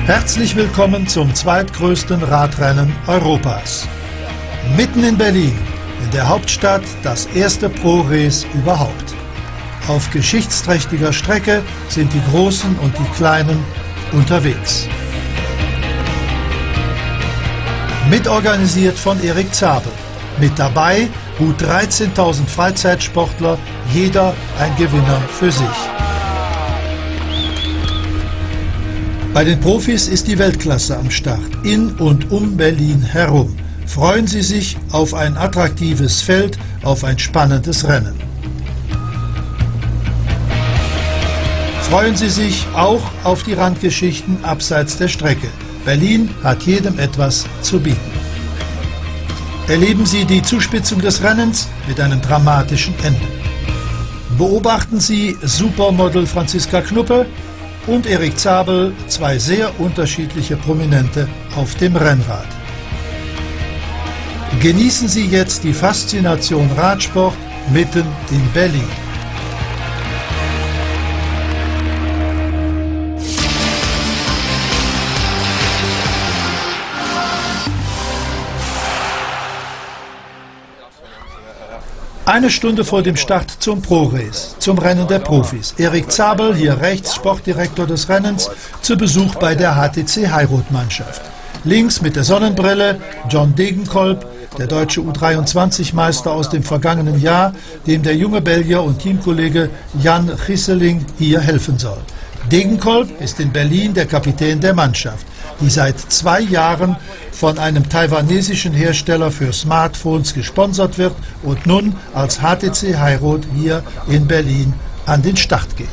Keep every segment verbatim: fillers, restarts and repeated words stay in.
Herzlich willkommen zum zweitgrößten Radrennen Europas. Mitten in Berlin, in der Hauptstadt, das erste Pro-Race überhaupt. Auf geschichtsträchtiger Strecke sind die Großen und die Kleinen unterwegs. Mitorganisiert von Erik Zabel. Mit dabei gut dreizehntausend Freizeitsportler, jeder ein Gewinner für sich. Bei den Profis ist die Weltklasse am Start, in und um Berlin herum. Freuen Sie sich auf ein attraktives Feld, auf ein spannendes Rennen. Freuen Sie sich auch auf die Randgeschichten abseits der Strecke. Berlin hat jedem etwas zu bieten. Erleben Sie die Zuspitzung des Rennens mit einem dramatischen Ende. Beobachten Sie Supermodel Franziska Knuppe und Erik Zabel, zwei sehr unterschiedliche Prominente auf dem Rennrad. Genießen Sie jetzt die Faszination Radsport mitten in Berlin. Eine Stunde vor dem Start zum Pro-Race, zum Rennen der Profis. Erik Zabel, hier rechts Sportdirektor des Rennens, zu Besuch bei der H T C Heirot-Mannschaft. Links mit der Sonnenbrille John Degenkolb, der deutsche U dreiundzwanzig Meister aus dem vergangenen Jahr, dem der junge Belgier und Teamkollege Jan Gisseling hier helfen soll. Degenkolb ist in Berlin der Kapitän der Mannschaft, die seit zwei Jahren von einem taiwanesischen Hersteller für Smartphones gesponsert wird und nun als H T C Heirot hier in Berlin an den Start geht.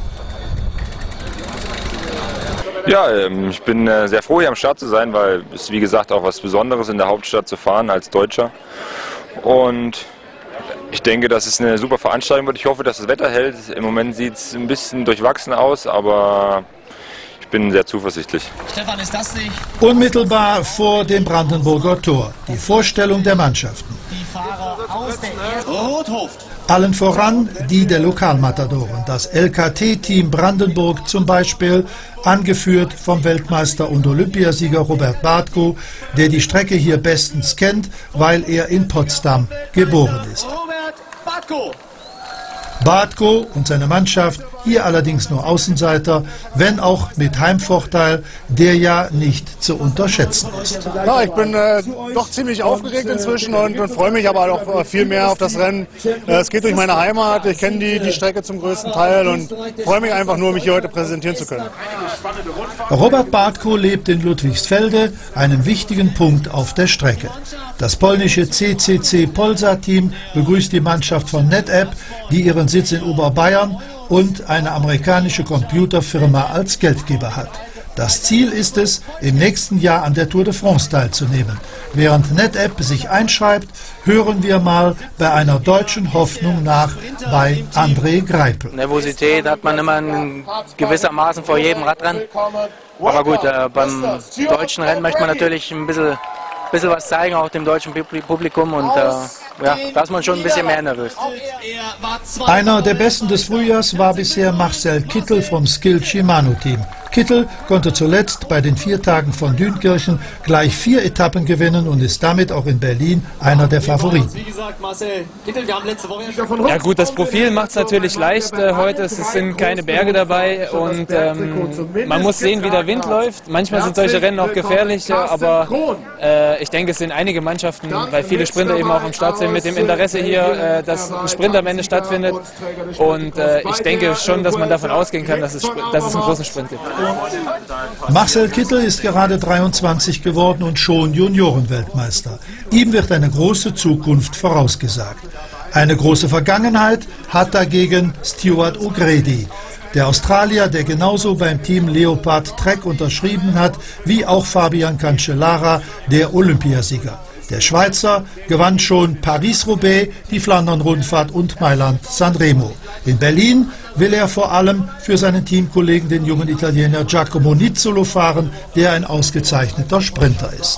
Ja, ich bin sehr froh, hier am Start zu sein, weil es wie gesagt auch was Besonderes in der Hauptstadt zu fahren als Deutscher. Und ich denke, dass es eine super Veranstaltung wird. Ich hoffe, dass das Wetter hält. Im Moment sieht es ein bisschen durchwachsen aus, aber ich bin sehr zuversichtlich. Stefan, ist das nicht? Unmittelbar vor dem Brandenburger Tor. Die Vorstellung der Mannschaften. Die Fahrer aus der ersten Rothof. Allen voran die der Lokalmatadoren. Das L K T-Team Brandenburg zum Beispiel, angeführt vom Weltmeister und Olympiasieger Robert Bartko, der die Strecke hier bestens kennt, weil er in Potsdam geboren ist. Robert Bartko. Bartko und seine Mannschaft, hier allerdings nur Außenseiter, wenn auch mit Heimvorteil, der ja nicht zu unterschätzen ist. Ja, ich bin äh, doch ziemlich aufgeregt inzwischen und, und freue mich aber auch viel mehr auf das Rennen. Äh, es geht durch meine Heimat, ich kenne die, die Strecke zum größten Teil und freue mich einfach nur, mich hier heute präsentieren zu können. Robert Bartko lebt in Ludwigsfelde, einem wichtigen Punkt auf der Strecke. Das polnische C C C Polsa-Team begrüßt die Mannschaft von NetApp, die ihren Sitz in Oberbayern und eine amerikanische Computerfirma als Geldgeber hat. Das Ziel ist es, im nächsten Jahr an der Tour de France teilzunehmen. Während NetApp sich einschreibt, hören wir mal bei einer deutschen Hoffnung nach bei André Greipel. Nervosität hat man immer gewissermaßen vor jedem Radrennen. Aber gut, äh, beim deutschen Rennen möchte man natürlich ein bisschen, bisschen was zeigen, auch dem deutschen Publikum. Und äh, ja, da ist man schon ein bisschen mehr nervös. Einer der Besten des Frühjahrs war bisher Marcel Kittel vom Skill Shimano Team. Kittel konnte zuletzt bei den vier Tagen von Dünkirchen gleich vier Etappen gewinnen und ist damit auch in Berlin einer der Favoriten. Ja gut, das Profil macht es natürlich leicht äh, heute. Es sind keine Berge dabei und ähm, man muss sehen, wie der Wind läuft. Manchmal sind solche Rennen auch gefährlich, aber äh, ich denke, es sind einige Mannschaften, weil viele Sprinter eben auch am Start sind, mit dem Interesse hier, äh, dass ein Sprint am Ende stattfindet. Und äh, ich denke schon, dass man davon ausgehen kann, dass es, dass es einen großen Sprint gibt. Marcel Kittel ist gerade dreiundzwanzig geworden und schon Juniorenweltmeister. Ihm wird eine große Zukunft vorausgesagt. Eine große Vergangenheit hat dagegen Stuart O'Grady, der Australier, der genauso beim Team Leopard Trek unterschrieben hat, wie auch Fabian Cancellara, der Olympiasieger. Der Schweizer gewann schon Paris-Roubaix, die Flandern-Rundfahrt und Mailand-San Remo. In Berlin will er vor allem für seinen Teamkollegen, den jungen Italiener Giacomo Nizzolo, fahren, der ein ausgezeichneter Sprinter ist.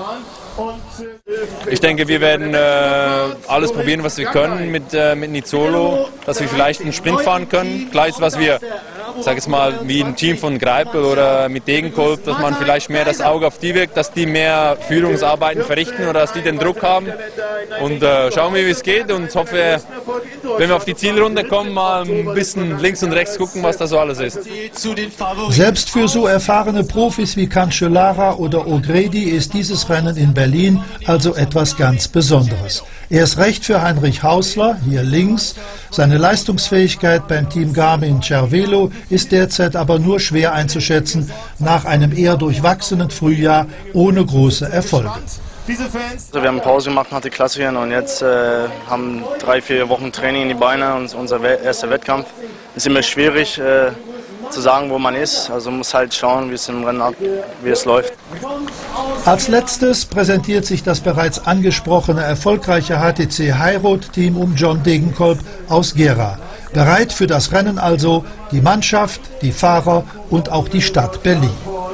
Ich denke, wir werden äh, alles probieren, was wir können mit, äh, mit Nizzolo, dass wir vielleicht einen Sprint fahren können. Klar ist, was wir sag ich mal, wie ein Team von Greipel oder mit Degenkolb, dass man vielleicht mehr das Auge auf die wirkt, dass die mehr Führungsarbeiten verrichten oder dass die den Druck haben. Und äh, schauen wir, wie es geht und hoffe, wenn wir auf die Zielrunde kommen, mal ein bisschen links und rechts gucken, was da so alles ist. Selbst für so erfahrene Profis wie Cancellara oder O'Grady ist dieses Rennen in Berlin also etwas ganz Besonderes. Erst recht für Heinrich Hausler, hier links. Seine Leistungsfähigkeit beim Team Garmin Cervelo ist derzeit aber nur schwer einzuschätzen, nach einem eher durchwachsenen Frühjahr ohne große Erfolge. Also wir haben Pause gemacht nach der Klassiker und jetzt äh, haben drei, vier Wochen Training in die Beine und unser erster Wettkampf. Es ist immer schwierig äh, zu sagen, wo man ist. Also man muss halt schauen, wie es im Rennen ab, wie es läuft. Als letztes präsentiert sich das bereits angesprochene erfolgreiche H T C Highroad-Team um John Degenkolb aus Gera. Bereit für das Rennen also die Mannschaft, die Fahrer und auch die Stadt Berlin.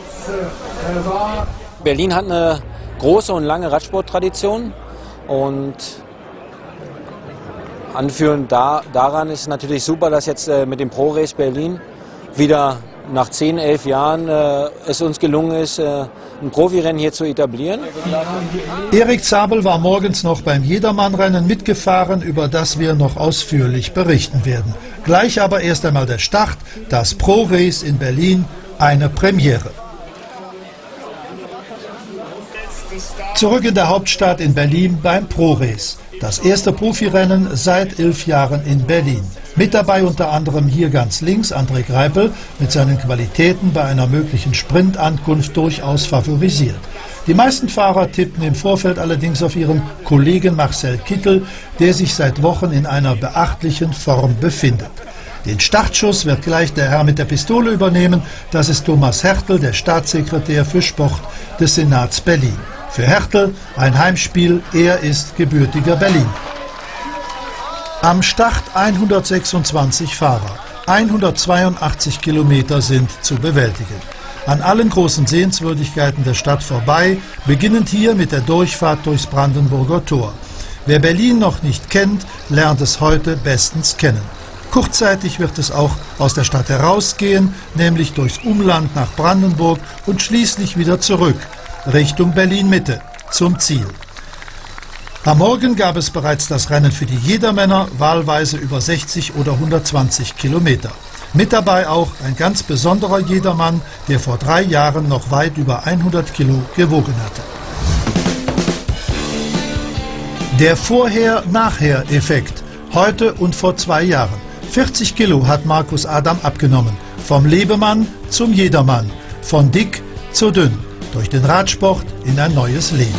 Berlin hat eine große und lange Radsporttradition und anführend da, daran ist natürlich super, dass jetzt äh, mit dem Pro Race Berlin wieder nach zehn, elf Jahren äh, es uns gelungen ist, äh, ein Profirennen hier zu etablieren. Erik Zabel war morgens noch beim Jedermannrennen mitgefahren, über das wir noch ausführlich berichten werden. Gleich aber erst einmal der Start, das Pro Race in Berlin, eine Premiere. Zurück in der Hauptstadt in Berlin beim Pro Race. Das erste Profirennen seit elf Jahren in Berlin. Mit dabei unter anderem hier ganz links André Greipel mit seinen Qualitäten bei einer möglichen Sprintankunft durchaus favorisiert. Die meisten Fahrer tippten im Vorfeld allerdings auf ihren Kollegen Marcel Kittel, der sich seit Wochen in einer beachtlichen Form befindet. Den Startschuss wird gleich der Herr mit der Pistole übernehmen. Das ist Thomas Hertel, der Staatssekretär für Sport des Senats Berlin. Für Hertel ein Heimspiel, er ist gebürtiger Berlin. Am Start hundertsechsundzwanzig Fahrer, hundertzweiundachtzig Kilometer sind zu bewältigen. An allen großen Sehenswürdigkeiten der Stadt vorbei, beginnend hier mit der Durchfahrt durchs Brandenburger Tor. Wer Berlin noch nicht kennt, lernt es heute bestens kennen. Kurzzeitig wird es auch aus der Stadt herausgehen, nämlich durchs Umland nach Brandenburg und schließlich wieder zurück, Richtung Berlin-Mitte, zum Ziel. Am Morgen gab es bereits das Rennen für die Jedermänner, wahlweise über sechzig oder hundertzwanzig Kilometer. Mit dabei auch ein ganz besonderer Jedermann, der vor drei Jahren noch weit über hundert Kilo gewogen hatte. Der Vorher-Nachher-Effekt, heute und vor zwei Jahren. vierzig Kilo hat Markus Adam abgenommen, vom Lebemann zum Jedermann, von dick zu dünn. Durch den Radsport in ein neues Leben.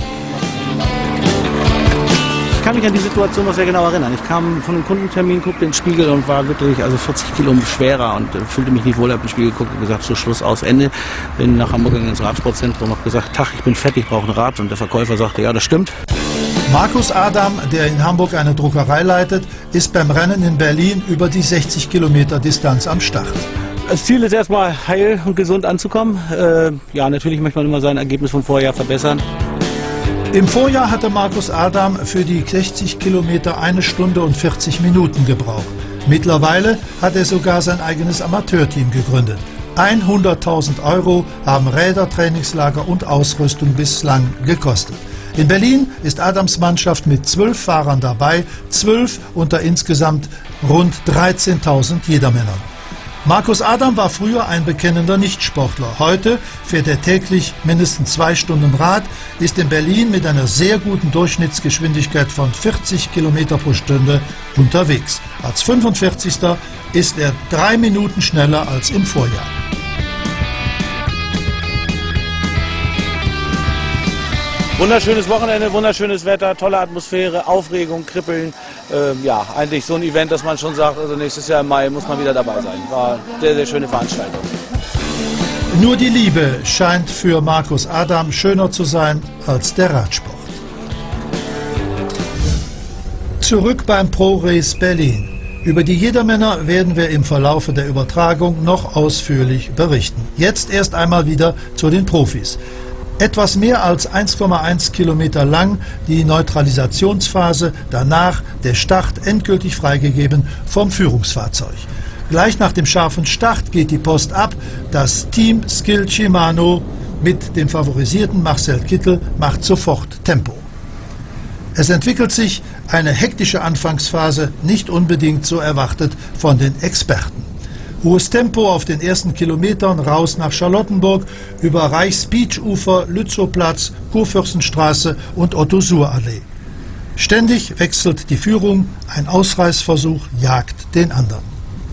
Ich kann mich an die Situation noch sehr genau erinnern. Ich kam von einem Kundentermin, guckte in den Spiegel und war wirklich also vierzig Kilo schwerer und äh, fühlte mich nicht wohl, habe in den Spiegel geguckt und gesagt, so Schluss, aus, Ende. Bin nach Hamburg ins Radsportzentrum und habe gesagt, Tag, ich bin fett, ich brauche ein Rad. Und der Verkäufer sagte, ja, das stimmt. Markus Adam, der in Hamburg eine Druckerei leitet, ist beim Rennen in Berlin über die sechzig Kilometer Distanz am Start. Das Ziel ist erstmal heil und gesund anzukommen. Äh, ja, natürlich möchte man immer sein Ergebnis vom Vorjahr verbessern. Im Vorjahr hatte Markus Adam für die sechzig Kilometer eine Stunde und vierzig Minuten gebraucht. Mittlerweile hat er sogar sein eigenes Amateurteam gegründet. hunderttausend Euro haben Räder, Trainingslager und Ausrüstung bislang gekostet. In Berlin ist Adams Mannschaft mit zwölf Fahrern dabei, zwölf unter insgesamt rund dreizehntausend Jedermännern. Markus Adam war früher ein bekennender Nichtsportler. Heute fährt er täglich mindestens zwei Stunden Rad, ist in Berlin mit einer sehr guten Durchschnittsgeschwindigkeit von vierzig Kilometer pro Stunde unterwegs. Als fünfundvierzigster ist er drei Minuten schneller als im Vorjahr. Wunderschönes Wochenende, wunderschönes Wetter, tolle Atmosphäre, Aufregung, Kribbeln. Ähm, ja, eigentlich so ein Event, dass man schon sagt, also nächstes Jahr im Mai muss man wieder dabei sein. War eine sehr, sehr schöne Veranstaltung. Nur die Liebe scheint für Markus Adam schöner zu sein als der Radsport. Zurück beim Pro Race Berlin. Über die Jedermänner werden wir im Verlaufe der Übertragung noch ausführlich berichten. Jetzt erst einmal wieder zu den Profis. Etwas mehr als eins Komma eins Kilometer lang die Neutralisationsphase, danach der Start endgültig freigegeben vom Führungsfahrzeug. Gleich nach dem scharfen Start geht die Post ab. Das Team Skill Shimano mit dem favorisierten Marcel Kittel macht sofort Tempo. Es entwickelt sich eine hektische Anfangsphase, nicht unbedingt so erwartet von den Experten. Hohes Tempo auf den ersten Kilometern raus nach Charlottenburg, über Reichs-Beach-Ufer, Lützowplatz, Kurfürstenstraße und Otto-Suhr-Allee. Ständig wechselt die Führung, ein Ausreißversuch jagt den anderen.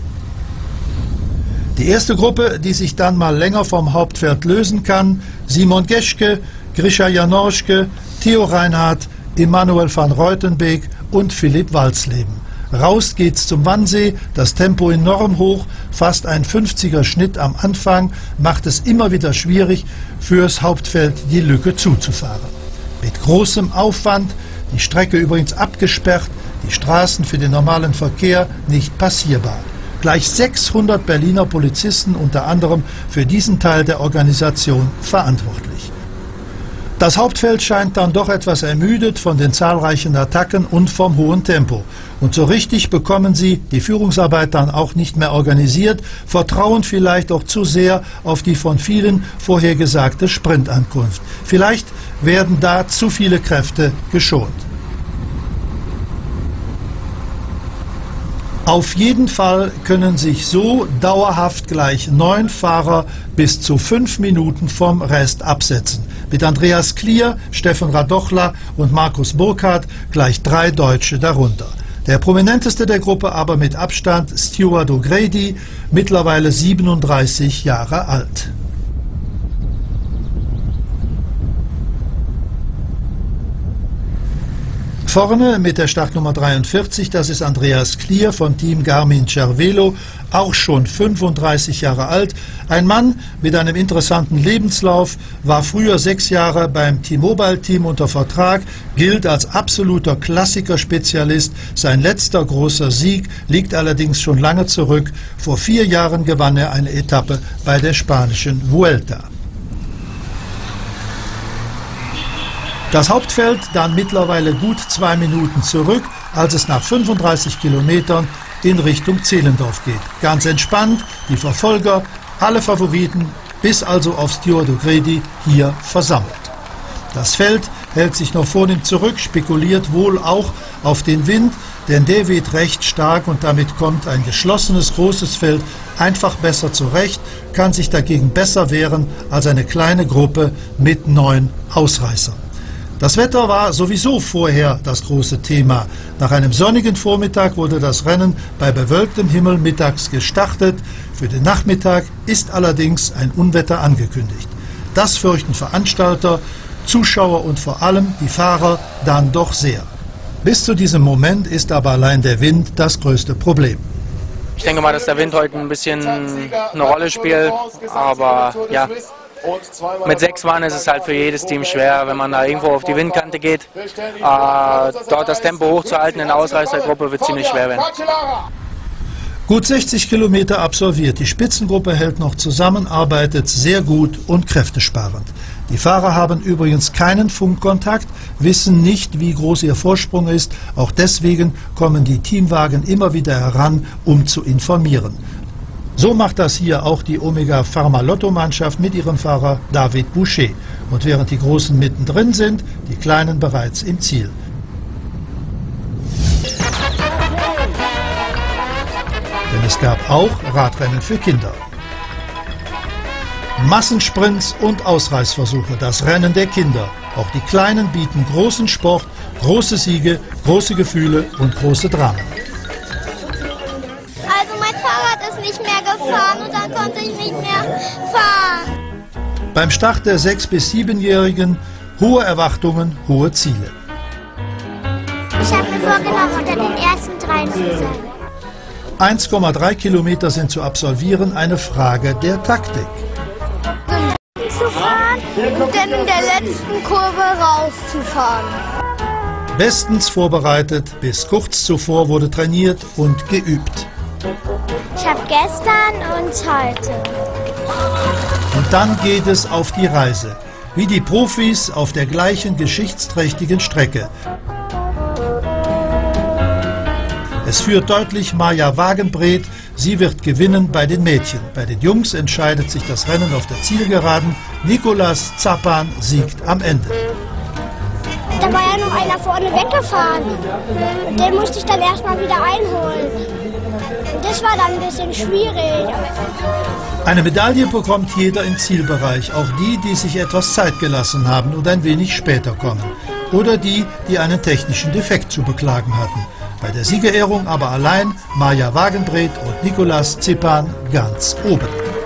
Die erste Gruppe, die sich dann mal länger vom Hauptfeld lösen kann: Simon Geschke, Grisha Janorschke, Theo Reinhardt, Emanuel van Reutenbeek und Philipp Walsleben. Raus geht's zum Wannsee, das Tempo enorm hoch, fast ein fünfziger Schnitt am Anfang, macht es immer wieder schwierig, fürs Hauptfeld die Lücke zuzufahren. Mit großem Aufwand, die Strecke übrigens abgesperrt, die Straßen für den normalen Verkehr nicht passierbar. Gleich sechshundert Berliner Polizisten unter anderem für diesen Teil der Organisation verantwortlich. Das Hauptfeld scheint dann doch etwas ermüdet von den zahlreichen Attacken und vom hohen Tempo. Und so richtig bekommen sie die Führungsarbeit dann auch nicht mehr organisiert, vertrauen vielleicht auch zu sehr auf die von vielen vorhergesagte Sprintankunft. Vielleicht werden da zu viele Kräfte geschont. Auf jeden Fall können sich so dauerhaft gleich neun Fahrer bis zu fünf Minuten vom Rest absetzen. Mit Andreas Klier, Steffen Radochler und Markus Burkhardt gleich drei Deutsche darunter. Der prominenteste der Gruppe aber mit Abstand Stuart O'Grady, mittlerweile siebenunddreißig Jahre alt. Vorne mit der Startnummer dreiundvierzig, das ist Andreas Klier von Team Garmin Cervelo, auch schon fünfunddreißig Jahre alt. Ein Mann mit einem interessanten Lebenslauf, war früher sechs Jahre beim T-Mobile-Team unter Vertrag, gilt als absoluter Klassikerspezialist. Sein letzter großer Sieg liegt allerdings schon lange zurück. Vor vier Jahren gewann er eine Etappe bei der spanischen Vuelta. Das Hauptfeld dann mittlerweile gut zwei Minuten zurück, als es nach fünfunddreißig Kilometern in Richtung Zehlendorf geht. Ganz entspannt, die Verfolger, alle Favoriten, bis also auf Stuart O'Grady hier versammelt. Das Feld hält sich noch vornehm zurück, spekuliert wohl auch auf den Wind, denn der weht recht stark und damit kommt ein geschlossenes großes Feld einfach besser zurecht, kann sich dagegen besser wehren als eine kleine Gruppe mit neun Ausreißern. Das Wetter war sowieso vorher das große Thema. Nach einem sonnigen Vormittag wurde das Rennen bei bewölktem Himmel mittags gestartet. Für den Nachmittag ist allerdings ein Unwetter angekündigt. Das fürchten Veranstalter, Zuschauer und vor allem die Fahrer dann doch sehr. Bis zu diesem Moment ist aber allein der Wind das größte Problem. Ich denke mal, dass der Wind heute ein bisschen eine Rolle spielt, aber ja. Mit sechs Mann ist es halt für jedes Team schwer, wenn man da irgendwo auf die Windkante geht. Äh, dort das Tempo hochzuhalten in der Ausreißergruppe wird ziemlich schwer werden. Gut sechzig Kilometer absolviert. Die Spitzengruppe hält noch zusammen, arbeitet sehr gut und kräftesparend. Die Fahrer haben übrigens keinen Funkkontakt, wissen nicht, wie groß ihr Vorsprung ist. Auch deswegen kommen die Teamwagen immer wieder heran, um zu informieren. So macht das hier auch die Omega Pharma Lotto Mannschaft mit ihrem Fahrer David Boucher. Und während die Großen mittendrin sind, die Kleinen bereits im Ziel. Denn es gab auch Radrennen für Kinder. Massensprints und Ausreißversuche, das Rennen der Kinder. Auch die Kleinen bieten großen Sport, große Siege, große Gefühle und große Dramen. Also mein Fahrrad ist nicht mehr gefahren und dann konnte ich nicht mehr fahren. Beim Start der sechs- bis siebenjährigen hohe Erwartungen, hohe Ziele. Ich habe mir vorgenommen, unter den ersten dreien zu sein. eins Komma drei Kilometer sind zu absolvieren, eine Frage der Taktik. Zu fahren und dann in der letzten Kurve rauszufahren. Bestens vorbereitet, bis kurz zuvor wurde trainiert und geübt. Ich habe gestern und heute. Und dann geht es auf die Reise, wie die Profis auf der gleichen geschichtsträchtigen Strecke. Es führt deutlich Maja Wagenbreth, Sie wird gewinnen bei den Mädchen. Bei den Jungs entscheidet sich das Rennen auf der Zielgeraden. Nicolas Zapan siegt am Ende. Da war ja noch einer vorne weggefahren. Und den musste ich dann erstmal wieder einholen. Und das war dann ein bisschen schwierig. Eine Medaille bekommt jeder im Zielbereich, auch die, die sich etwas Zeit gelassen haben und ein wenig später kommen. Oder die, die einen technischen Defekt zu beklagen hatten. Bei der Siegerehrung aber allein Maja Wagenbreth und Nicolas Zapan ganz oben.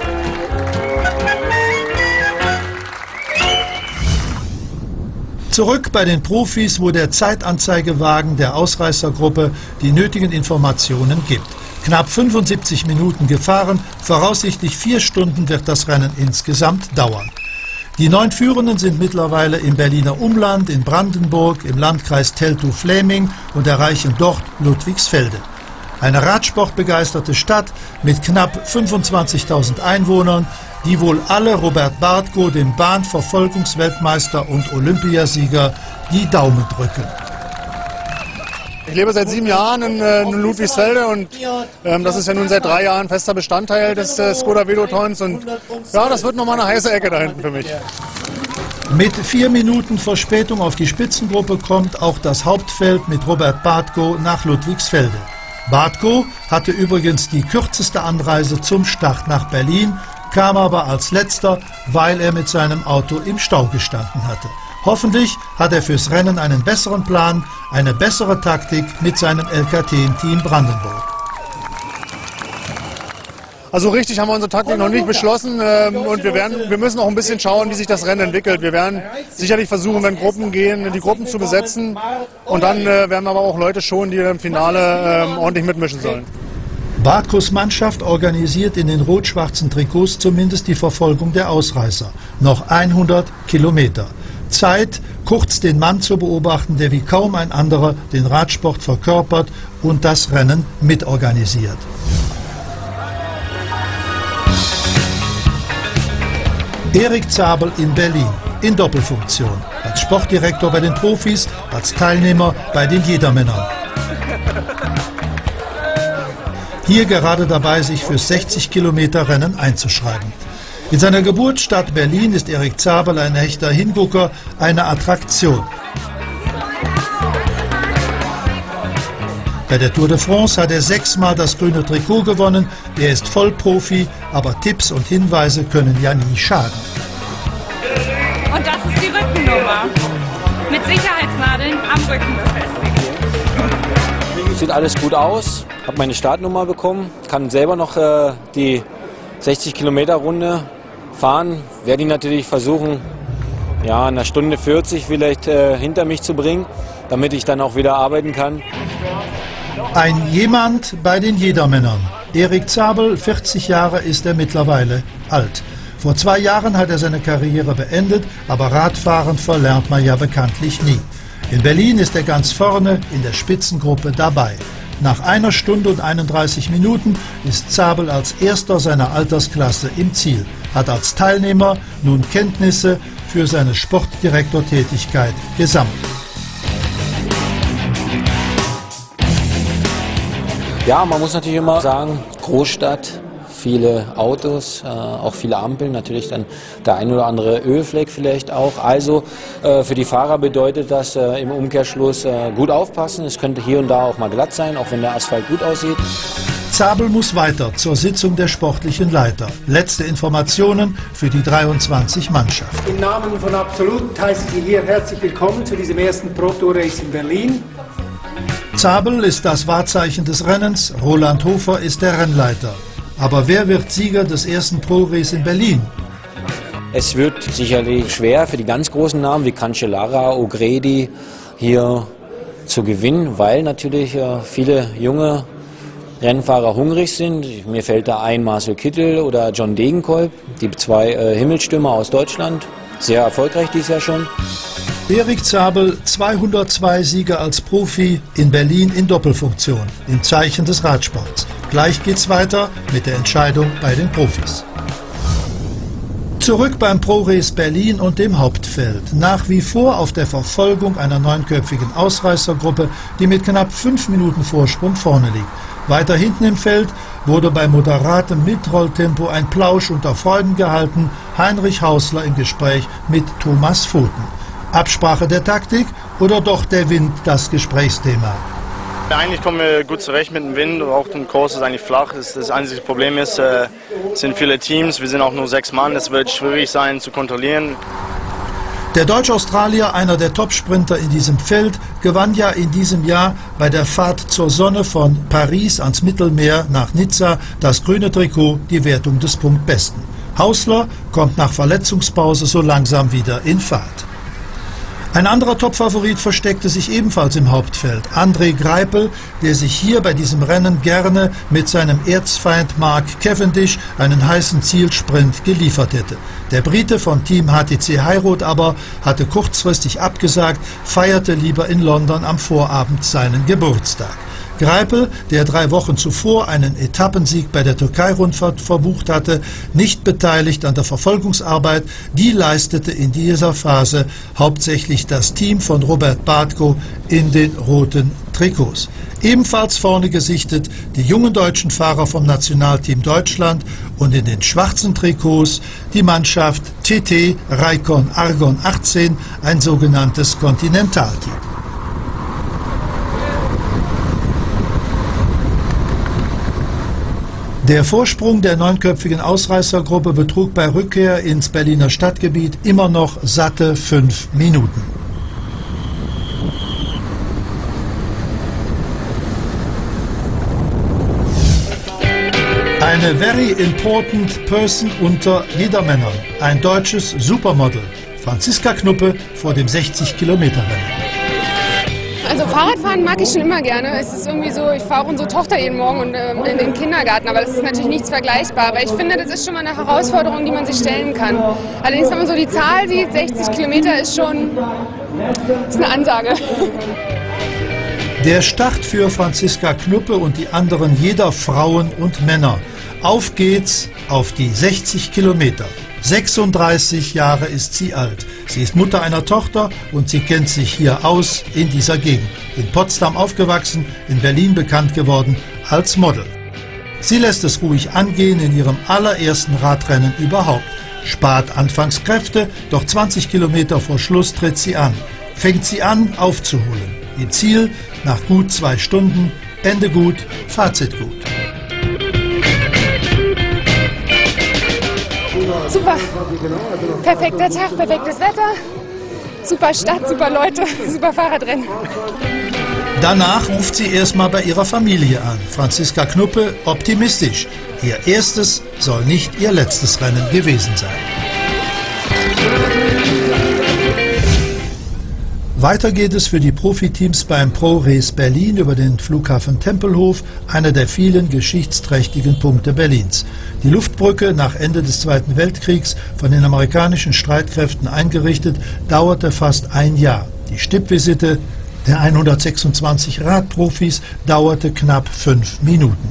Zurück bei den Profis, wo der Zeitanzeigewagen der Ausreißergruppe die nötigen Informationen gibt. Knapp fünfundsiebzig Minuten gefahren, voraussichtlich vier Stunden wird das Rennen insgesamt dauern. Die neun Führenden sind mittlerweile im Berliner Umland, in Brandenburg, im Landkreis Teltow-Fläming und erreichen dort Ludwigsfelde. Eine radsportbegeisterte Stadt mit knapp fünfundzwanzigtausend Einwohnern, die wohl alle Robert Bartko, dem Bahnverfolgungsweltmeister und Olympiasieger, die Daumen drücken. Ich lebe seit sieben Jahren in, äh, in Ludwigsfelde und ähm, das ist ja nun seit drei Jahren fester Bestandteil des äh, Skoda Velotons und ja, das wird nochmal eine heiße Ecke da hinten für mich. Mit vier Minuten Verspätung auf die Spitzengruppe kommt auch das Hauptfeld mit Robert Bartko nach Ludwigsfelde. Bartko hatte übrigens die kürzeste Anreise zum Start nach Berlin, kam aber als letzter, weil er mit seinem Auto im Stau gestanden hatte. Hoffentlich hat er fürs Rennen einen besseren Plan, eine bessere Taktik mit seinem L K T im Team Brandenburg. Also richtig haben wir unsere Taktik noch nicht beschlossen ähm, und wir, werden, wir müssen auch ein bisschen schauen, wie sich das Rennen entwickelt. Wir werden sicherlich versuchen, wenn Gruppen gehen, die Gruppen zu besetzen und dann äh, werden wir aber auch Leute schonen, die im Finale ähm, ordentlich mitmischen sollen. Bartkos Mannschaft organisiert in den rot-schwarzen Trikots zumindest die Verfolgung der Ausreißer. Noch hundert Kilometer. Zeit, kurz den Mann zu beobachten, der wie kaum ein anderer den Radsport verkörpert und das Rennen mitorganisiert. Erik Zabel in Berlin, in Doppelfunktion. Als Sportdirektor bei den Profis, als Teilnehmer bei den Jedermännern. Hier gerade dabei, sich für sechzig Kilometer Rennen einzuschreiben. In seiner Geburtsstadt Berlin ist Erik Zabel ein echter Hingucker, eine Attraktion. Bei der Tour de France hat er sechsmal das grüne Trikot gewonnen. Er ist Vollprofi, aber Tipps und Hinweise können ja nie schaden. Und das ist die Rückennummer. Mit Sicherheitsnadeln am Rücken befestigt. Sieht alles gut aus. Habe meine Startnummer bekommen. Kann selber noch äh, die sechzig Kilometer Runde fahren. Werde ich natürlich versuchen, ja, in einer Stunde vierzig vielleicht äh, hinter mich zu bringen, damit ich dann auch wieder arbeiten kann. Ein Jemand bei den Jedermännern. Erik Zabel, vierzig Jahre ist er mittlerweile alt. Vor zwei Jahren hat er seine Karriere beendet, aber Radfahren verlernt man ja bekanntlich nie. In Berlin ist er ganz vorne in der Spitzengruppe dabei. Nach einer Stunde und einunddreißig Minuten ist Zabel als erster seiner Altersklasse im Ziel, hat als Teilnehmer nun Kenntnisse für seine Sportdirektortätigkeit gesammelt. Ja, man muss natürlich immer sagen, Großstadt, viele Autos, äh, auch viele Ampeln, natürlich dann der ein oder andere Ölfleck vielleicht auch. Also äh, für die Fahrer bedeutet das äh, im Umkehrschluss äh, gut aufpassen. Es könnte hier und da auch mal glatt sein, auch wenn der Asphalt gut aussieht. Zabel muss weiter zur Sitzung der sportlichen Leiter. Letzte Informationen für die dreiundzwanzig Mannschaft. Im Namen von Absolut heiße ich Sie hier herzlich willkommen zu diesem ersten Pro-Tour-Race in Berlin. Zabel ist das Wahrzeichen des Rennens, Roland Hofer ist der Rennleiter. Aber wer wird Sieger des ersten Pro-Race in Berlin? Es wird sicherlich schwer für die ganz großen Namen wie Cancellara, O'Grady hier zu gewinnen, weil natürlich äh, viele junge Rennfahrer hungrig sind. Mir fällt da ein Marcel Kittel oder John Degenkolb, die zwei äh, Himmelstürmer aus Deutschland, sehr erfolgreich dieses Jahr schon. Erik Zabel, zweihundertzwei Siege als Profi in Berlin in Doppelfunktion, im Zeichen des Radsports. Gleich geht's weiter mit der Entscheidung bei den Profis. Zurück beim Pro-Race Berlin und dem Hauptfeld. Nach wie vor auf der Verfolgung einer neunköpfigen Ausreißergruppe, die mit knapp fünf Minuten Vorsprung vorne liegt. Weiter hinten im Feld wurde bei moderatem Mitrolltempo ein Plausch unter Freuden gehalten. Heinrich Hausler im Gespräch mit Thomas Voten. Absprache der Taktik oder doch der Wind das Gesprächsthema? Eigentlich kommen wir gut zurecht mit dem Wind, auch der Kurs ist eigentlich flach. Das, das einzige Problem ist, äh, es sind viele Teams, wir sind auch nur sechs Mann, es wird schwierig sein zu kontrollieren. Der Deutsch-Australier, einer der Topsprinter in diesem Feld, gewann ja in diesem Jahr bei der Fahrt zur Sonne von Paris ans Mittelmeer nach Nizza das grüne Trikot, die Wertung des Punktbesten. Hausler kommt nach Verletzungspause so langsam wieder in Fahrt. Ein anderer Topfavorit versteckte sich ebenfalls im Hauptfeld. André Greipel, der sich hier bei diesem Rennen gerne mit seinem Erzfeind Mark Cavendish einen heißen Zielsprint geliefert hätte. Der Brite vom Team H T C Heirath aber hatte kurzfristig abgesagt, feierte lieber in London am Vorabend seinen Geburtstag. Greipel, der drei Wochen zuvor einen Etappensieg bei der Türkei-Rundfahrt verbucht hatte, nicht beteiligt an der Verfolgungsarbeit, die leistete in dieser Phase hauptsächlich das Team von Robert Bartko in den roten Trikots. Ebenfalls vorne gesichtet die jungen deutschen Fahrer vom Nationalteam Deutschland und in den schwarzen Trikots die Mannschaft T T Raikon Argon achtzehn, ein sogenanntes Kontinentalteam. Der Vorsprung der neunköpfigen Ausreißergruppe betrug bei Rückkehr ins Berliner Stadtgebiet immer noch satte fünf Minuten. Eine very important person unter Jedermännern, ein deutsches Supermodel, Franziska Knuppe vor dem sechzig Kilometer Rennen. Also Fahrradfahren mag ich schon immer gerne. Es ist irgendwie so, ich fahre unsere Tochter jeden Morgen und, äh, in den Kindergarten, aber das ist natürlich nichts vergleichbar. Aber ich finde, das ist schon mal eine Herausforderung, die man sich stellen kann. Allerdings, wenn man so die Zahl sieht, sechzig Kilometer ist schon ist eine Ansage. Der Start für Franziska Knuppe und die anderen jeder Frauen und Männer. Auf geht's auf die sechzig Kilometer. sechsunddreißig Jahre ist sie alt. Sie ist Mutter einer Tochter und sie kennt sich hier aus in dieser Gegend. In Potsdam aufgewachsen, in Berlin bekannt geworden als Model. Sie lässt es ruhig angehen in ihrem allerersten Radrennen überhaupt. Spart anfangs Kräfte, doch zwanzig Kilometer vor Schluss tritt sie an. Fängt sie an aufzuholen. Ihr Ziel nach gut zwei Stunden, Ende gut, Fazit gut. Super, perfekter Tag, perfektes Wetter, super Stadt, super Leute, super Fahrradrennen. Danach ruft sie erstmal bei ihrer Familie an. Franziska Knuppe optimistisch. Ihr erstes soll nicht ihr letztes Rennen gewesen sein. Weiter geht es für die Profiteams beim ProRace Berlin über den Flughafen Tempelhof, einer der vielen geschichtsträchtigen Punkte Berlins. Die Luftbrücke, nach Ende des Zweiten Weltkriegs von den amerikanischen Streitkräften eingerichtet, dauerte fast ein Jahr. Die Stippvisite der hundertsechsundzwanzig Radprofis dauerte knapp fünf Minuten.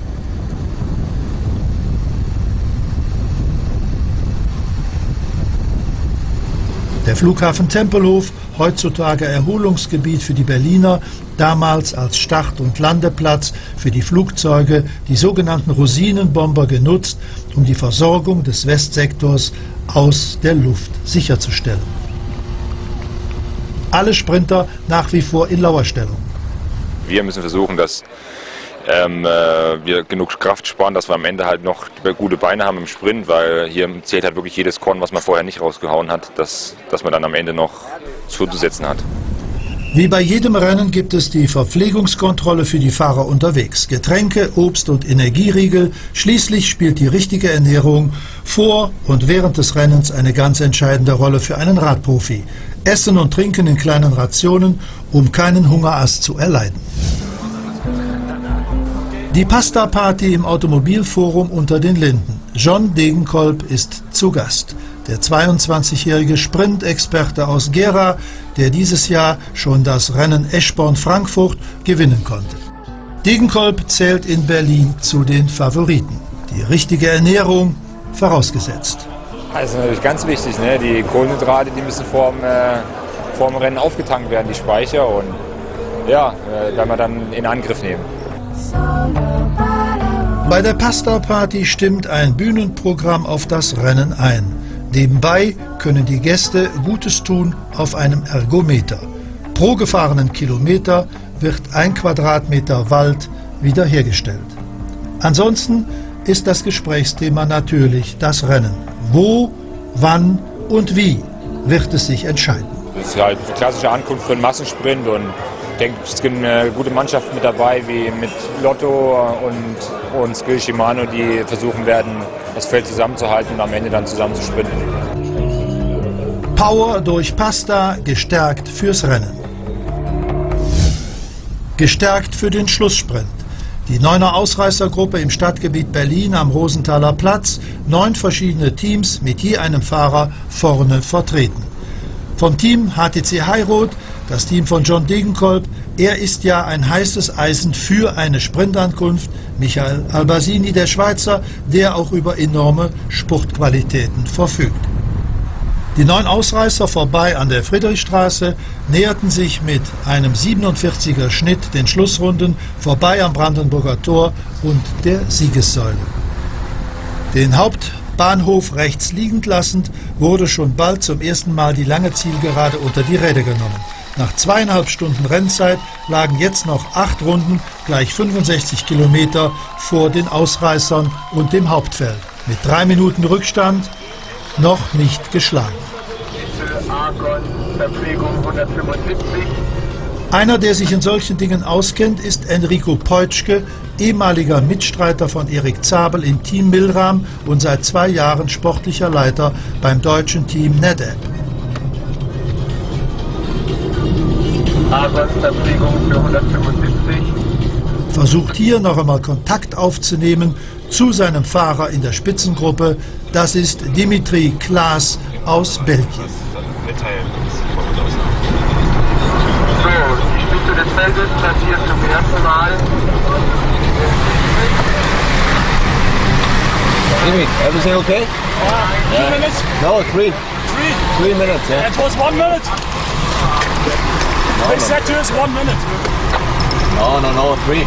Der Flughafen Tempelhof, heutzutage Erholungsgebiet für die Berliner, damals als Start- und Landeplatz für die Flugzeuge, die sogenannten Rosinenbomber genutzt, um die Versorgung des Westsektors aus der Luft sicherzustellen. Alle Sprinter nach wie vor in Lauerstellung. Wir müssen versuchen, dass ähm, äh, wir genug Kraft sparen, dass wir am Ende halt noch gute Beine haben im Sprint, weil hier zählt halt wirklich jedes Korn, was man vorher nicht rausgehauen hat, dass, dass man dann am Ende noch zuzusetzen hat. Wie bei jedem Rennen gibt es die Verpflegungskontrolle für die Fahrer unterwegs. Getränke, Obst und Energieriegel. Schließlich spielt die richtige Ernährung vor und während des Rennens eine ganz entscheidende Rolle für einen Radprofi. Essen und Trinken in kleinen Rationen, um keinen Hungerast zu erleiden. Die Pasta-Party im Automobilforum unter den Linden. John Degenkolb ist zu Gast. Der zweiundzwanzigjährige Sprintexperte aus Gera, der dieses Jahr schon das Rennen Eschborn-Frankfurt gewinnen konnte. Degenkolb zählt in Berlin zu den Favoriten. Die richtige Ernährung vorausgesetzt. Das ist natürlich ganz wichtig, ne? Die Kohlenhydrate, die müssen vor dem, äh, vor dem Rennen aufgetankt werden, die Speicher, und ja, äh, werden wir dann in Angriff nehmen. Bei der Pasta-Party stimmt ein Bühnenprogramm auf das Rennen ein. Nebenbei können die Gäste Gutes tun auf einem Ergometer. Pro gefahrenen Kilometer wird ein Quadratmeter Wald wiederhergestellt. Ansonsten ist das Gesprächsthema natürlich das Rennen. Wo, wann und wie wird es sich entscheiden? Das ist halt eine klassische Ankunft für einen Massensprint und ich denke, es gibt eine gute Mannschaft mit dabei, wie mit Lotto und, und Skill Shimano, die versuchen werden, das Feld zusammenzuhalten und am Ende dann zusammen zu sprinten. Power durch Pasta, gestärkt fürs Rennen. Gestärkt für den Schlusssprint. Die Neuner Ausreißergruppe im Stadtgebiet Berlin am Rosenthaler Platz, neun verschiedene Teams mit je einem Fahrer vorne vertreten. Vom Team H T C Heirot, das Team von John Degenkolb, er ist ja ein heißes Eisen für eine Sprintankunft, Michael Albasini, der Schweizer, der auch über enorme Sportqualitäten verfügt. Die neun Ausreißer vorbei an der Friedrichstraße näherten sich mit einem siebenundvierziger Schnitt den Schlussrunden vorbei am Brandenburger Tor und der Siegessäule. Den Hauptbahnhof rechts liegend lassend wurde schon bald zum ersten Mal die lange Zielgerade unter die Räder genommen. Nach zweieinhalb Stunden Rennzeit lagen jetzt noch acht Runden, gleich fünfundsechzig Kilometer, vor den Ausreißern und dem Hauptfeld. Mit drei Minuten Rückstand noch nicht geschlagen. Einer, der sich in solchen Dingen auskennt, ist Enrico Peutschke, ehemaliger Mitstreiter von Erik Zabel im Team Milram und seit zwei Jahren sportlicher Leiter beim deutschen Team NetApp. Versucht hier noch einmal Kontakt aufzunehmen zu seinem Fahrer in der Spitzengruppe. Das ist Dimitri Klaas aus Belgien. So, die Spitze des Feldes platziert zum ersten Mal. Jimmy, everything okay? Uh, two yeah. minutes? No, three. Three? Three minutes, yeah. It was one minute. No, They no. said to us one minute. No, no, no, three.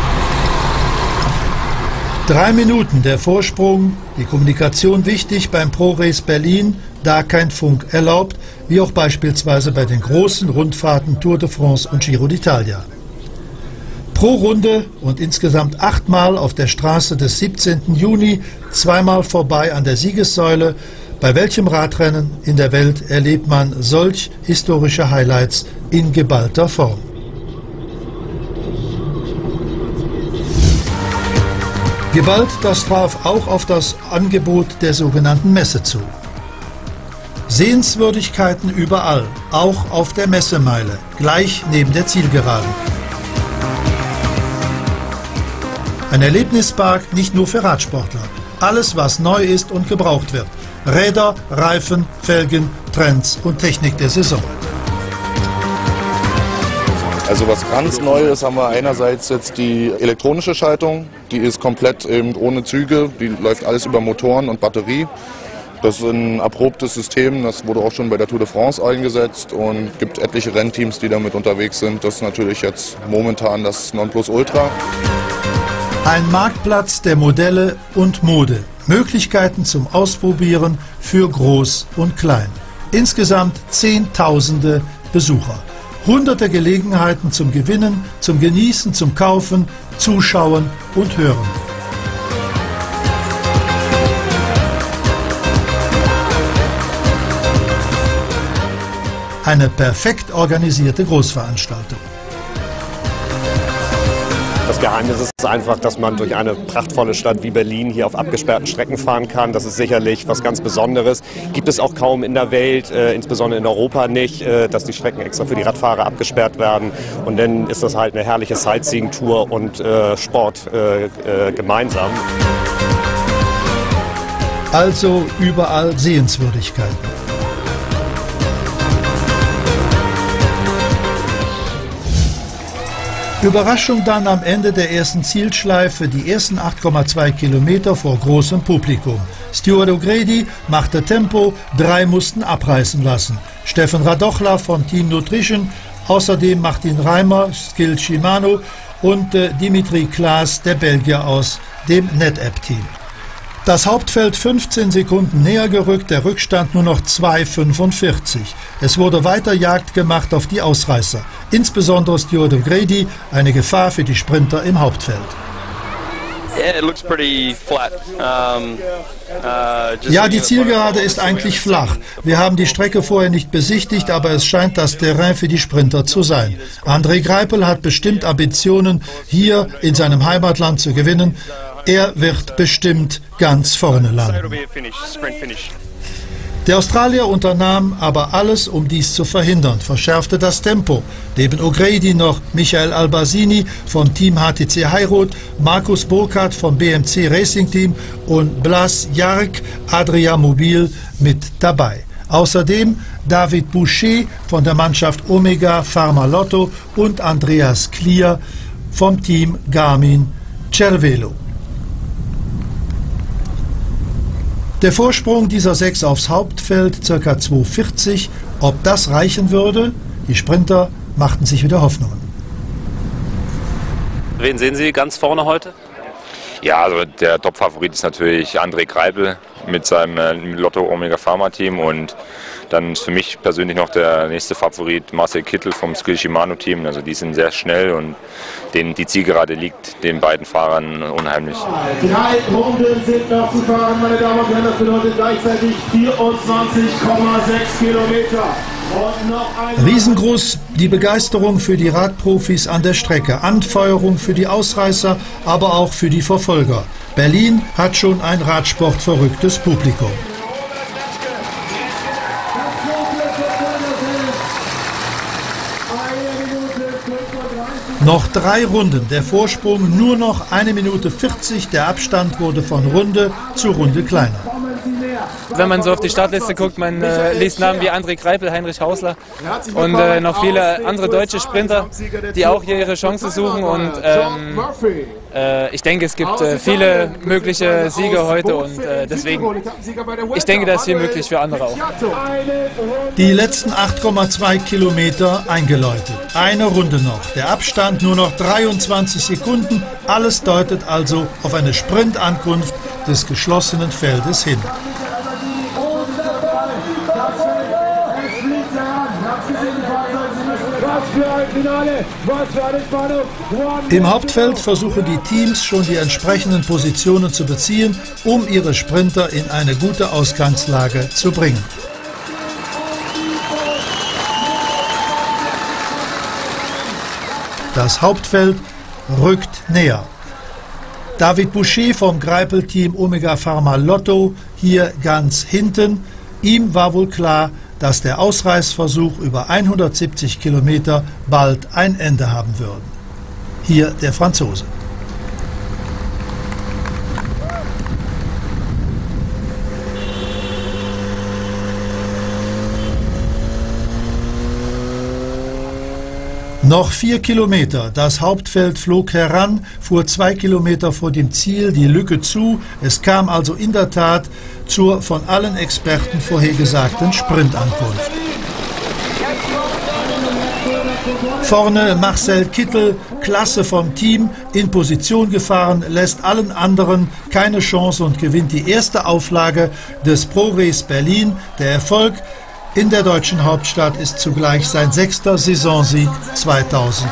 Drei Minuten der Vorsprung, die Kommunikation wichtig beim ProRace Berlin, da kein Funk erlaubt, wie auch beispielsweise bei den großen Rundfahrten Tour de France und Giro d'Italia. Pro Runde und insgesamt achtmal auf der Straße des siebzehnten Juni, zweimal vorbei an der Siegessäule. Bei welchem Radrennen in der Welt erlebt man solch historische Highlights in geballter Form? Geballt, das traf auch auf das Angebot der sogenannten Messe zu. Sehenswürdigkeiten überall, auch auf der Messemeile, gleich neben der Zielgeraden. Ein Erlebnispark nicht nur für Radsportler. Alles, was neu ist und gebraucht wird. Räder, Reifen, Felgen, Trends und Technik der Saison. Also was ganz Neues haben wir einerseits jetzt die elektronische Schaltung. Die ist komplett eben ohne Züge, die läuft alles über Motoren und Batterie. Das ist ein erprobtes System, das wurde auch schon bei der Tour de France eingesetzt und gibt etliche Rennteams, die damit unterwegs sind. Das ist natürlich jetzt momentan das Nonplusultra. Ein Marktplatz der Modelle und Mode. Möglichkeiten zum Ausprobieren für Groß und Klein. Insgesamt Zehntausende Besucher. Hunderte Gelegenheiten zum Gewinnen, zum Genießen, zum Kaufen, Zuschauen und Hören. Eine perfekt organisierte Großveranstaltung. Das Geheimnis ist einfach, dass man durch eine prachtvolle Stadt wie Berlin hier auf abgesperrten Strecken fahren kann. Das ist sicherlich was ganz Besonderes. Gibt es auch kaum in der Welt, äh, insbesondere in Europa nicht, äh, dass die Strecken extra für die Radfahrer abgesperrt werden. Und dann ist das halt eine herrliche Sightseeing-Tour und äh, Sport äh, äh, gemeinsam. Also überall Sehenswürdigkeiten. Überraschung dann am Ende der ersten Zielschleife, die ersten acht Komma zwei Kilometer vor großem Publikum. Stuart O'Grady machte Tempo, drei mussten abreißen lassen. Steffen Radochler vom Team Nutrition, außerdem Martin Reimer, Skill Shimano, und äh, Dimitri Klaas, der Belgier aus dem NetApp-Team. Das Hauptfeld fünfzehn Sekunden näher gerückt, der Rückstand nur noch zwei fünfundvierzig. Es wurde weiter Jagd gemacht auf die Ausreißer. Insbesondere Stuart O'Grady, eine Gefahr für die Sprinter im Hauptfeld. Ja, die Zielgerade ist eigentlich flach. Wir haben die Strecke vorher nicht besichtigt, aber es scheint das Terrain für die Sprinter zu sein. André Greipel hat bestimmt Ambitionen, hier in seinem Heimatland zu gewinnen. Er wird bestimmt ganz vorne landen. Der Australier unternahm aber alles, um dies zu verhindern, verschärfte das Tempo. Neben O'Grady noch Michael Albasini vom Team H T C Heirot, Markus Burkhardt vom B M C Racing Team und Blas Jark Adria Mobil mit dabei. Außerdem David Boucher von der Mannschaft Omega Pharma Lotto und Andreas Klier vom Team Garmin Cervelo. Der Vorsprung dieser sechs aufs Hauptfeld, ca. zwei vierzig. Ob das reichen würde? Die Sprinter machten sich wieder Hoffnungen. Wen sehen Sie ganz vorne heute? Ja, also der Top-Favorit ist natürlich André Greipel mit seinem äh, Lotto Omega Pharma Team, und dann ist für mich persönlich noch der nächste Favorit Marcel Kittel vom Skill Shimano Team. Also die sind sehr schnell und denen die Zielgerade liegt den beiden Fahrern unheimlich. Drei Runden sind noch zu fahren, meine Damen und Herren, das bedeutet gleichzeitig vierundzwanzig Komma sechs Kilometer. Riesengroß die Begeisterung für die Radprofis an der Strecke, Anfeuerung für die Ausreißer, aber auch für die Verfolger. Berlin hat schon ein radsportverrücktes Publikum. Noch drei Runden, der Vorsprung nur noch eine Minute vierzig, der Abstand wurde von Runde zu Runde kleiner. Wenn man so auf die Startliste guckt, man äh, liest Namen wie André Greipel, Heinrich Hausler und äh, noch viele andere deutsche Sprinter, die auch hier ihre Chance suchen. Und ähm, äh, ich denke, es gibt äh, viele mögliche Sieger heute, und äh, deswegen, ich denke, da ist viel möglich für andere auch. Die letzten acht Komma zwei Kilometer eingeläutet. Eine Runde noch. Der Abstand nur noch dreiundzwanzig Sekunden. Alles deutet also auf eine Sprintankunft des geschlossenen Feldes hin. Im Hauptfeld versuchen die Teams schon die entsprechenden Positionen zu beziehen, um ihre Sprinter in eine gute Ausgangslage zu bringen. Das Hauptfeld rückt näher. David Boucher vom Greipel-Team Omega Pharma Lotto hier ganz hinten. Ihm war wohl klar, dass der Ausreißversuch über hundertsiebzig Kilometer bald ein Ende haben würde. Hier der Franzose. Noch vier Kilometer. Das Hauptfeld flog heran, fuhr zwei Kilometer vor dem Ziel die Lücke zu. Es kam also in der Tat zur von allen Experten vorhergesagten Sprintankunft. Vorne Marcel Kittel, Klasse vom Team, in Position gefahren, lässt allen anderen keine Chance und gewinnt die erste Auflage des ProRace Berlin. Der Erfolg in der deutschen Hauptstadt ist zugleich sein sechster Saisonsieg zweitausendelf.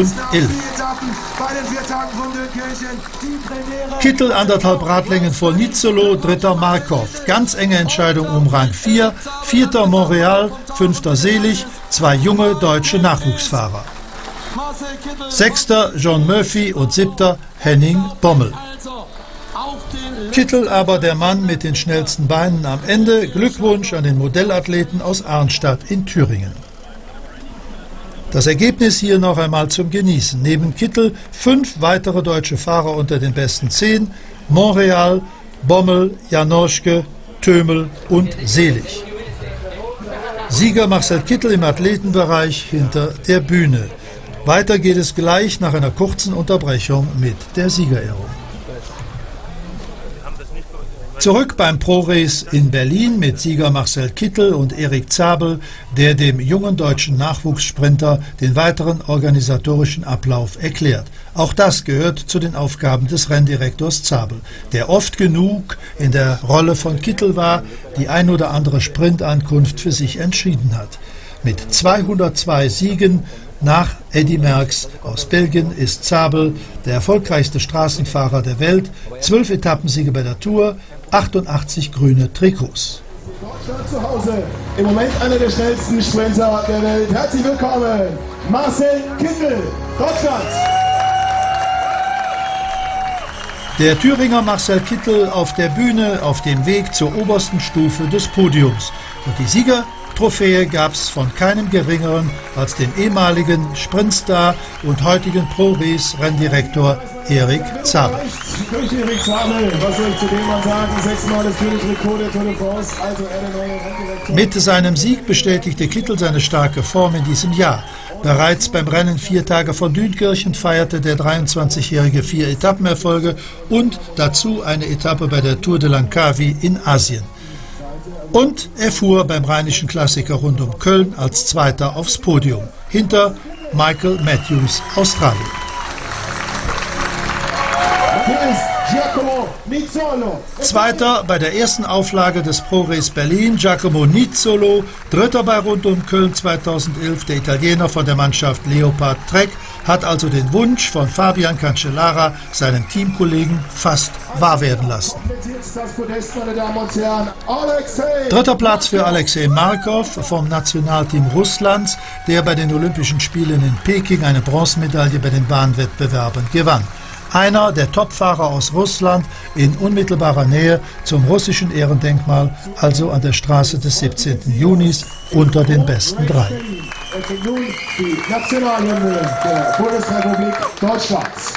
Kittel anderthalb Radlängen vor Nizzolo, dritter Markov. Ganz enge Entscheidung um Rang vier, vierter Montreal, fünfter Selig, zwei junge deutsche Nachwuchsfahrer. Sechster John Murphy und siebter Henning Bommel. Kittel aber der Mann mit den schnellsten Beinen am Ende. Glückwunsch an den Modellathleten aus Arnstadt in Thüringen. Das Ergebnis hier noch einmal zum Genießen. Neben Kittel fünf weitere deutsche Fahrer unter den besten zehn. Montreal, Bommel, Janoschke, Tömel und Selig. Sieger Marcel Kittel im Athletenbereich hinter der Bühne. Weiter geht es gleich nach einer kurzen Unterbrechung mit der Siegerehrung. Zurück beim Pro-Race in Berlin mit Sieger Marcel Kittel und Erik Zabel, der dem jungen deutschen Nachwuchssprinter den weiteren organisatorischen Ablauf erklärt. Auch das gehört zu den Aufgaben des Renndirektors Zabel, der oft genug in der Rolle von Kittel war, die ein oder andere Sprintankunft für sich entschieden hat. Mit zweihundertzwei Siegen nach Eddy Merckx aus Belgien ist Zabel der erfolgreichste Straßenfahrer der Welt, zwölf Etappensiege bei der Tour, achtundachtzig grüne Trikots. Deutschland zu Hause, im Moment einer der schnellsten Sprinter der Welt. Herzlich willkommen, Marcel Kittel, Deutschland. Der Thüringer Marcel Kittel auf der Bühne auf dem Weg zur obersten Stufe des Podiums. Und die Siegertrophäe gab es von keinem Geringeren als dem ehemaligen Sprintstar und heutigen Pro-Race-Renndirektor Erik Zabel. König Erik Zabel, was soll ich zu dem mal sagen? Sechsmal das König-Rekord der Tour de France, also er der neue Renndirektor. Mit seinem Sieg bestätigte Kittel seine starke Form in diesem Jahr. Bereits beim Rennen vier Tage von Dünkirchen feierte der dreiundzwanzigjährige vier Etappenerfolge und dazu eine Etappe bei der Tour de Langkawi in Asien. Und er fuhr beim Rheinischen Klassiker rund um Köln als Zweiter aufs Podium, hinter Michael Matthews, Australien. Zweiter bei der ersten Auflage des Pro-Race Berlin, Giacomo Nizzolo. Dritter bei Rund um Köln zweitausendelf, der Italiener von der Mannschaft Leopard Trek, hat also den Wunsch von Fabian Cancellara, seinem Teamkollegen, fast wahr werden lassen. Dritter Platz für Alexei Markov vom Nationalteam Russlands, der bei den Olympischen Spielen in Peking eine Bronzemedaille bei den Bahnwettbewerben gewann. Einer der Topfahrer aus Russland in unmittelbarer Nähe zum russischen Ehrendenkmal, also an der Straße des siebzehnten Junis, unter den besten drei. Nun die Nationalhymne der Bundesrepublik Deutschlands.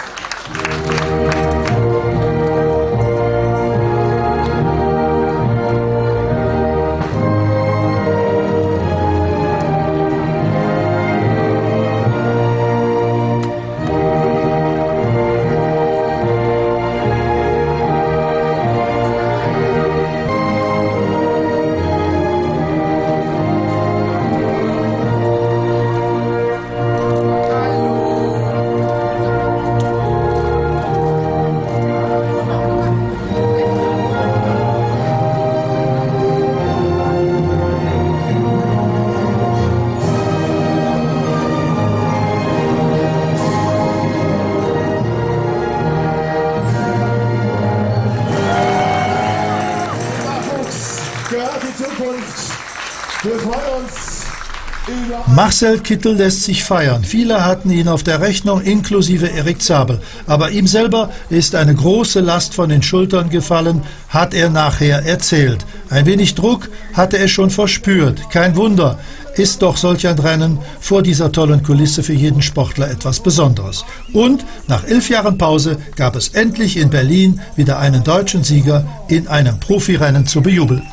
Marcel Kittel lässt sich feiern. Viele hatten ihn auf der Rechnung, inklusive Erik Zabel. Aber ihm selber ist eine große Last von den Schultern gefallen, hat er nachher erzählt. Ein wenig Druck hatte er schon verspürt. Kein Wunder, ist doch solch ein Rennen vor dieser tollen Kulisse für jeden Sportler etwas Besonderes. Und nach elf Jahren Pause gab es endlich in Berlin wieder einen deutschen Sieger in einem Profirennen zu bejubeln.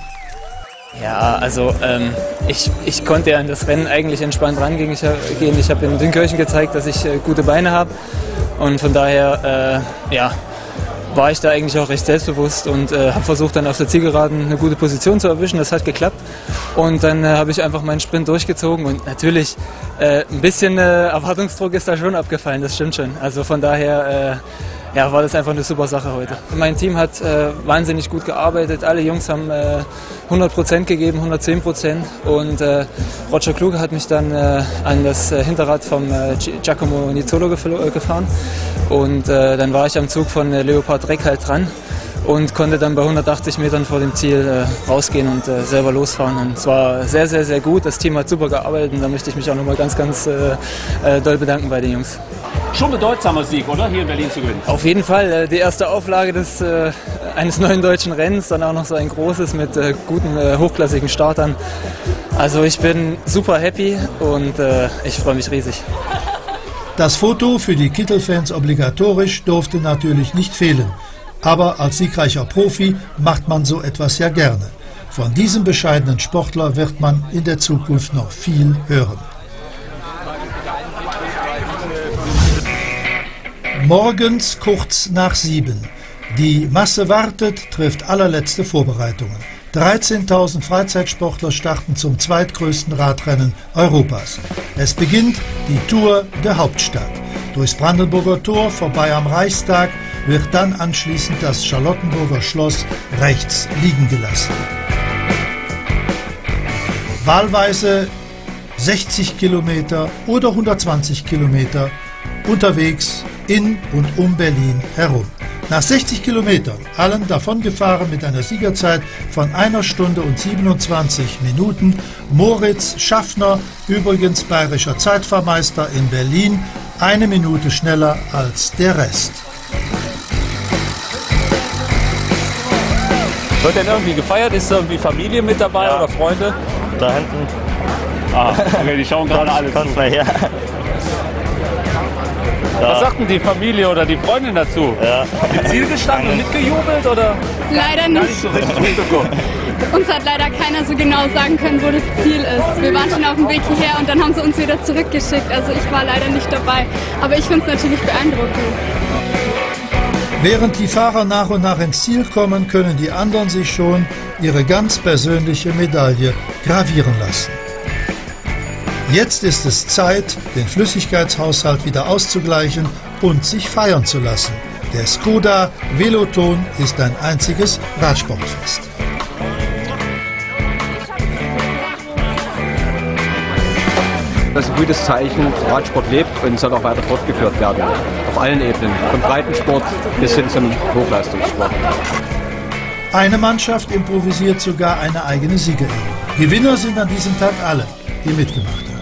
Ja, also ähm, ich, ich konnte ja an das Rennen eigentlich entspannt rangehen. Ich, ich habe in Dünkirchen gezeigt, dass ich äh, gute Beine habe und von daher äh, ja, war ich da eigentlich auch recht selbstbewusst und äh, habe versucht dann auf der Zielgeraden eine gute Position zu erwischen. Das hat geklappt und dann äh, habe ich einfach meinen Sprint durchgezogen und natürlich äh, ein bisschen äh, Erwartungsdruck ist da schon abgefallen, das stimmt schon. Also von daher äh, ja, war das einfach eine super Sache heute. Mein Team hat äh, wahnsinnig gut gearbeitet. Alle Jungs haben äh, hundert Prozent gegeben, hundertzehn Prozent. Und äh, Roger Kluge hat mich dann äh, an das äh, Hinterrad vom äh, Giacomo Nizzolo gef äh, gefahren. Und äh, dann war ich am Zug von äh, Leopard Trek halt dran und konnte dann bei hundertachtzig Metern vor dem Ziel äh, rausgehen und äh, selber losfahren. Und es war sehr, sehr, sehr gut. Das Team hat super gearbeitet und da möchte ich mich auch nochmal ganz, ganz äh, äh, doll bedanken bei den Jungs. Schon bedeutsamer Sieg, oder? Hier in Berlin zu gewinnen. Auf jeden Fall. Die erste Auflage des, äh, eines neuen deutschen Rennens, dann auch noch so ein großes mit äh, guten, äh, hochklassigen Startern. Also ich bin super happy und äh, ich freue mich riesig. Das Foto für die Kittel-Fans obligatorisch durfte natürlich nicht fehlen. Aber als siegreicher Profi macht man so etwas ja gerne. Von diesem bescheidenen Sportler wird man in der Zukunft noch viel hören. Morgens kurz nach sieben. Die Masse wartet, trifft allerletzte Vorbereitungen. dreizehntausend Freizeitsportler starten zum zweitgrößten Radrennen Europas. Es beginnt die Tour der Hauptstadt. Durchs Brandenburger Tor vorbei am Reichstag wird dann anschließend das Charlottenburger Schloss rechts liegen gelassen. Wahlweise sechzig Kilometer oder hundertzwanzig Kilometer unterwegs in und um Berlin herum. Nach sechzig Kilometern, allen davon gefahren mit einer Siegerzeit von einer Stunde und siebenundzwanzig Minuten, Moritz Schaffner, übrigens bayerischer Zeitfahrmeister in Berlin, eine Minute schneller als der Rest. Wird denn irgendwie gefeiert? Ist irgendwie Familie mit dabei ja. Oder Freunde? Da hinten. Ah, okay, die schauen gerade alle zu. Mal her. Was sagt denn die Familie oder die Freundin dazu? Ja. Im Ziel gestanden und mitgejubelt oder? Leider nicht. Nicht so richtig mitbekommen. Uns hat leider keiner so genau sagen können, wo das Ziel ist. Wir waren schon auf dem Weg hierher und dann haben sie uns wieder zurückgeschickt. Also ich war leider nicht dabei. Aber ich finde es natürlich beeindruckend. Während die Fahrer nach und nach ins Ziel kommen, können die anderen sich schon ihre ganz persönliche Medaille gravieren lassen. Jetzt ist es Zeit, den Flüssigkeitshaushalt wieder auszugleichen und sich feiern zu lassen. Der Skoda Veloton ist ein einziges Radsportfest. Das ist ein gutes Zeichen, Radsport lebt und soll auch weiter fortgeführt werden. Auf allen Ebenen, vom Breitensport bis hin zum Hochleistungssport. Eine Mannschaft improvisiert sogar eine eigene Siegerehrung. Gewinner sind an diesem Tag alle, die mitgemacht haben.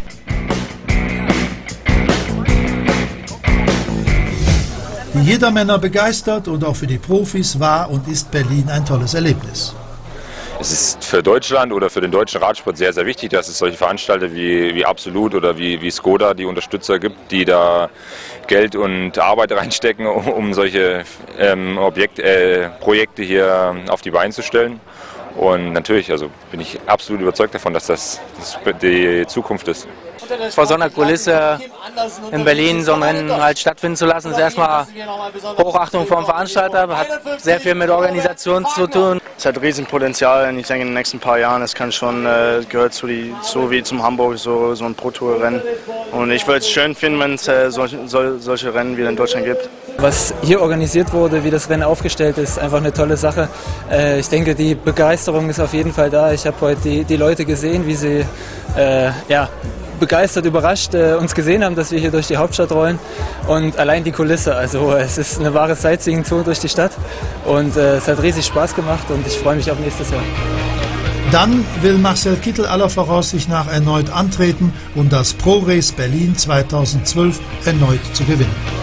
Die Jedermänner begeistert und auch für die Profis war und ist Berlin ein tolles Erlebnis. Es ist für Deutschland oder für den deutschen Radsport sehr, sehr wichtig, dass es solche Veranstalter wie, wie Absolut oder wie, wie Skoda, die Unterstützer gibt, die da Geld und Arbeit reinstecken, um, um solche ähm, Objekt, äh, Projekte hier auf die Beine zu stellen. Und natürlich, also bin ich absolut überzeugt davon, dass das, das die Zukunft ist. Vor so einer Kulisse in Berlin so ein Rennen halt stattfinden zu lassen, ist erstmal Hochachtung vor dem Veranstalter, hat sehr viel mit Organisation zu tun. Es hat Riesenpotenzial und ich denke in den nächsten paar Jahren, es kann schon, äh, gehört zu die, so wie zum Hamburg, so, so ein Pro-Tour-Rennen. Und ich würde es schön finden, wenn es äh, solche, sol, solche Rennen wieder in Deutschland gibt. Was hier organisiert wurde, wie das Rennen aufgestellt ist, einfach eine tolle Sache. Äh, ich denke, die Begeisterung ist auf jeden Fall da. Ich habe heute die, die Leute gesehen, wie sie äh, ja, begeistert, überrascht äh, uns gesehen haben, dass wir hier durch die Hauptstadt rollen. Und allein die Kulisse, also es ist eine wahre Sightseeing-Tour durch die Stadt. Und äh, es hat riesig Spaß gemacht und ich freue mich auf nächstes Jahr. Dann will Marcel Kittel aller Voraussicht nach erneut antreten, um das Pro Race Berlin zweitausendzwölf erneut zu gewinnen.